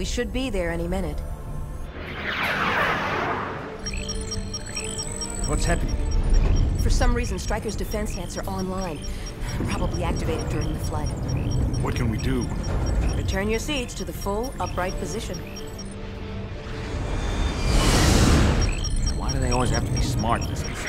should be there any minute. What's happening? For some reason, Stryker's defense nets are online. Probably activated during the flood. What can we do? Return your seats to the full, upright position. Why do they always have to be smart, this is?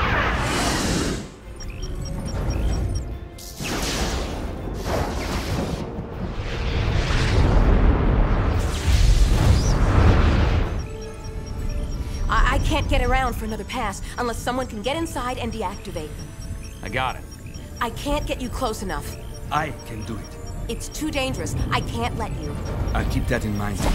I can't get around for another pass unless someone can get inside and deactivate them. I got it. I can't get you close enough. I can do it. It's too dangerous. I can't let you. I'll keep that in mind.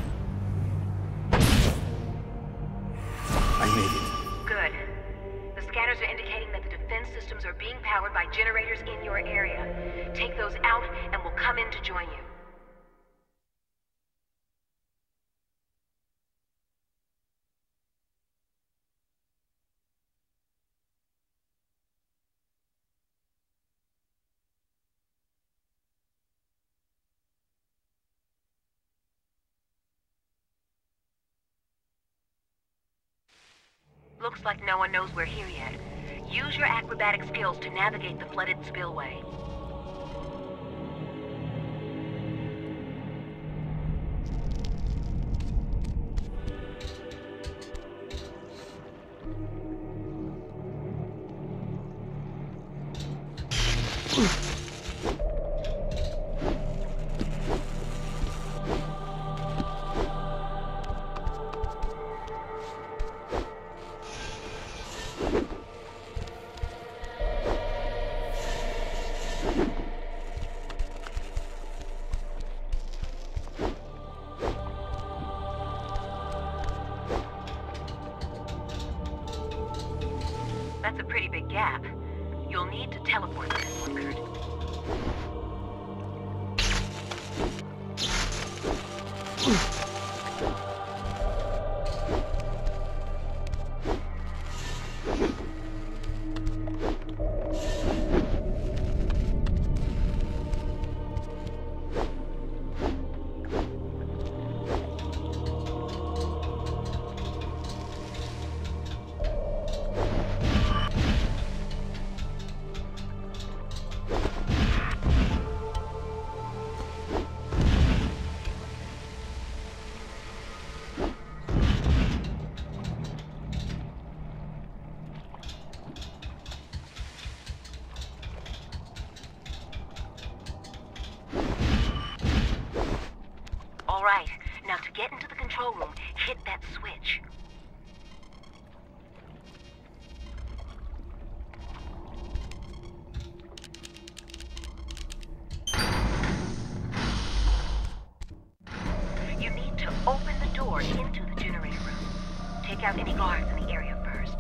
I made it. Good. The scanners are indicating that the defense systems are being powered by generators in your area. Take those out and we'll come in to join you. Looks like no one knows we're here yet. Use your acrobatic skills to navigate the flooded spillway. That's a pretty big gap. You'll need to teleport this one, Kurt. Right. Now to get into the control room, hit that switch. You need to open the door into the generator room. Take out any guards in the area first.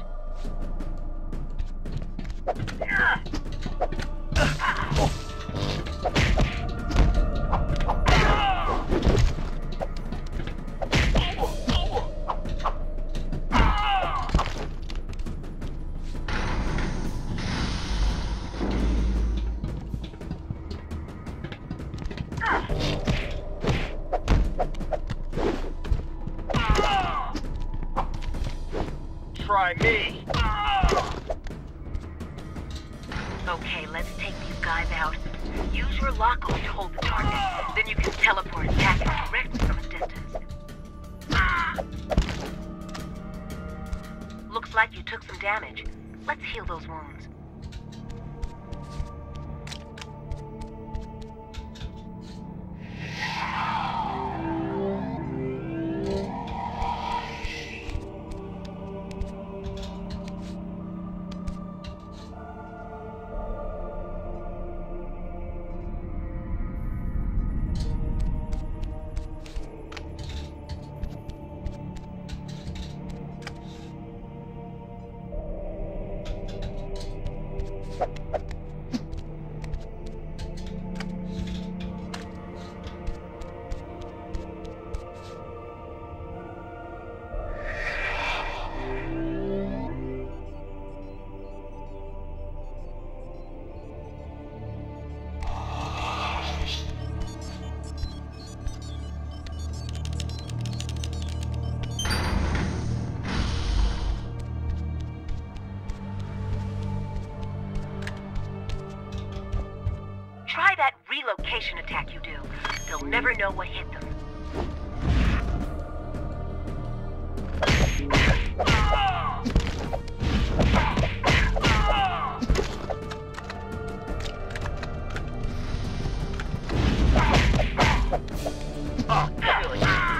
Try me. Okay, let's take these guys out. Use your lock-on to hold the target. Then you can teleport back directly from a distance. Looks like you took some damage. Let's heal those wounds. location attack you do. They'll never know what hit them. Oh, really?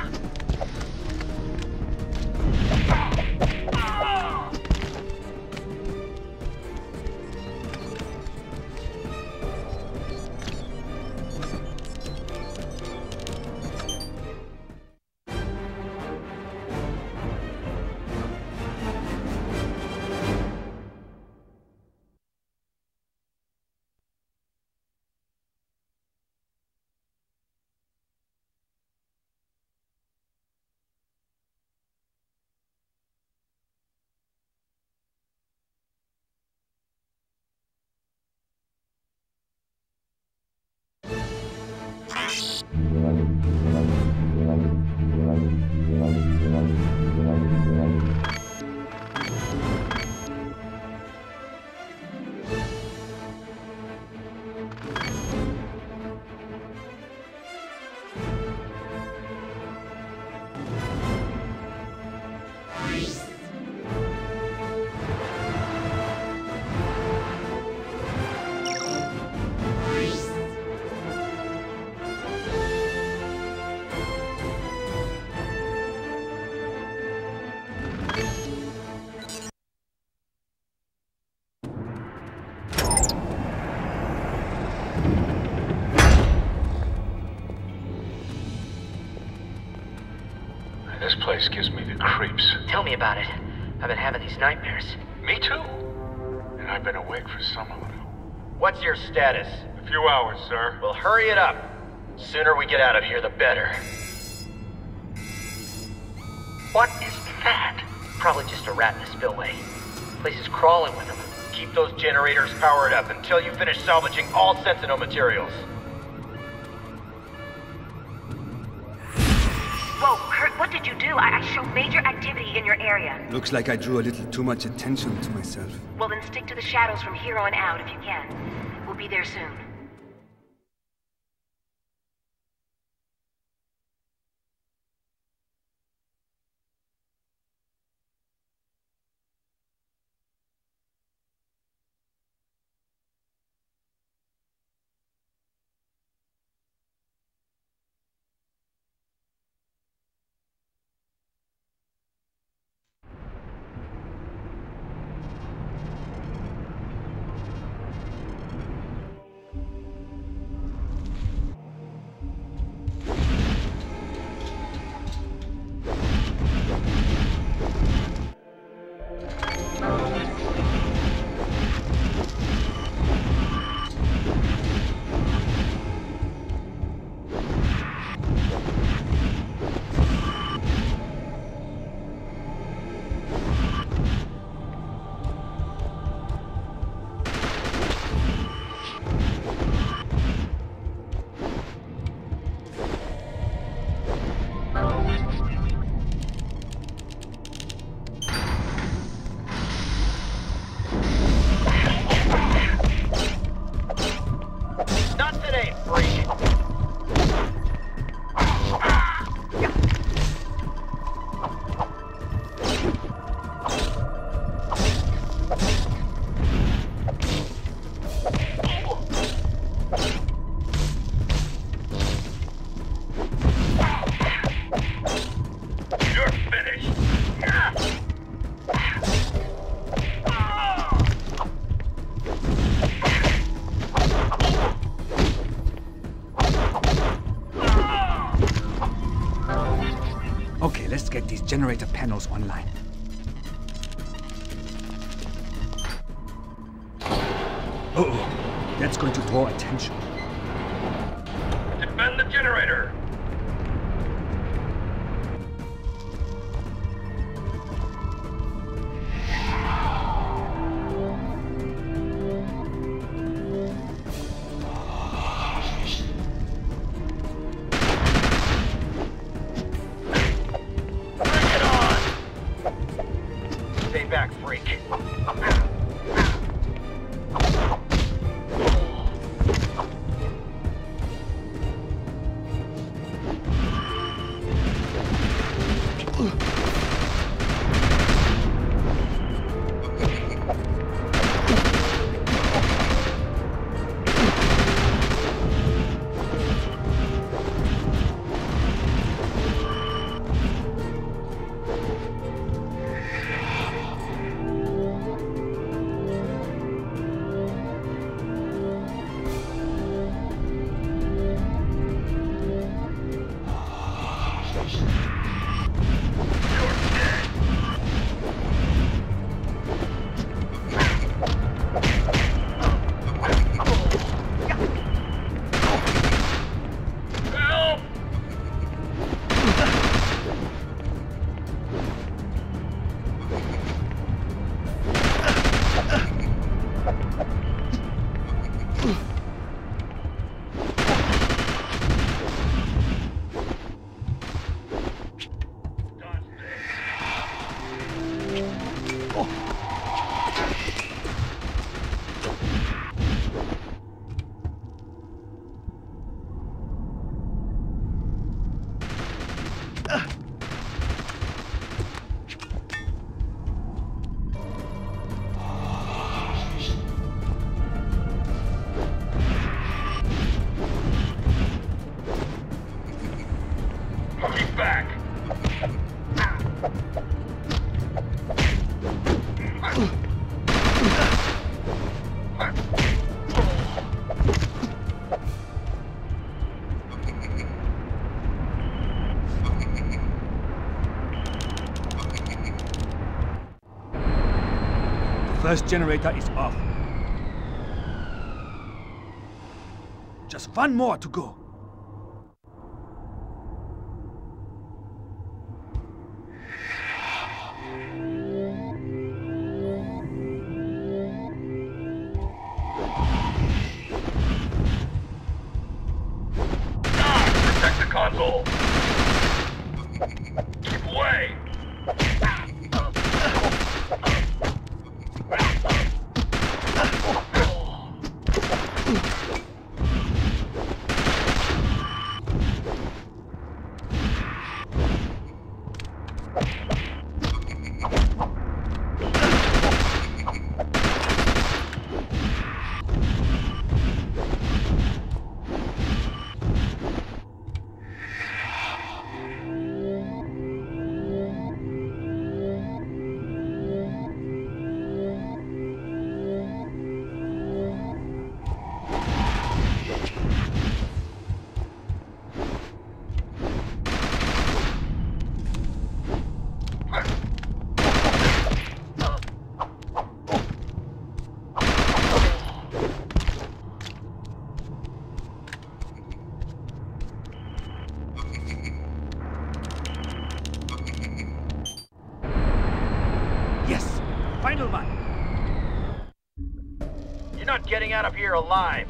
This place gives me the creeps. Tell me about it. I've been having these nightmares. Me too. And I've been awake for some of them. What's your status? A few hours, sir. Well, hurry it up. Sooner we get out of here, the better. What is that? Probably just a rat in the spillway. Place is crawling with them. Keep those generators powered up until you finish salvaging all Sentinel materials. Whoa, Kurt, what did you do? I show major activity in your area. Looks like I drew a little too much attention to myself. Well, then stick to the shadows from here on out if you can. We'll be there soon. Okay, let's get these generator panels online. Uh-oh, that's going to draw attention. Defend the generator! Back, freak. First generator is off. Just one more to go. Protect the console. Keep away. Yes! Final one! You're not getting out of here alive.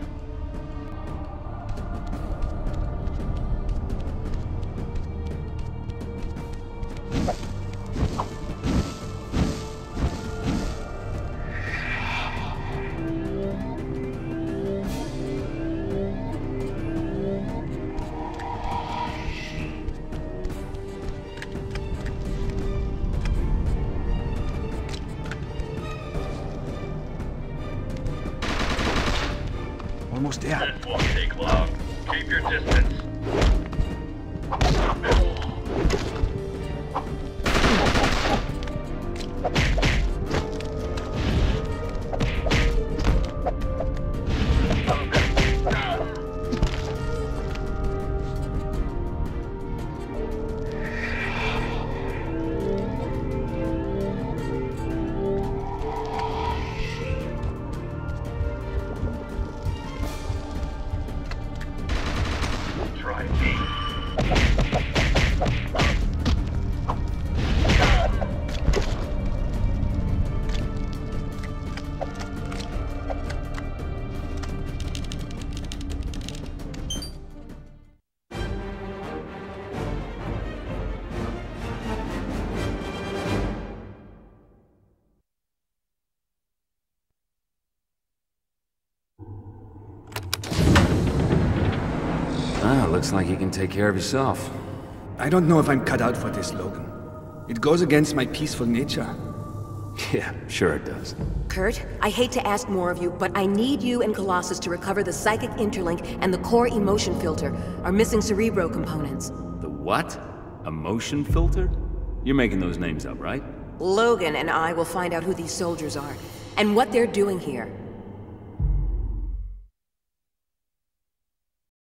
Almost there. This won't take long. Keep your distance. Try me. Ah, looks like you can take care of yourself. I don't know if I'm cut out for this, Logan. It goes against my peaceful nature. Yeah, sure it does. Kurt, I hate to ask more of you, but I need you and Colossus to recover the psychic interlink and the core emotion filter, our missing Cerebro components. The what? Emotion filter? You're making those names up, right? Logan and I will find out who these soldiers are, and what they're doing here.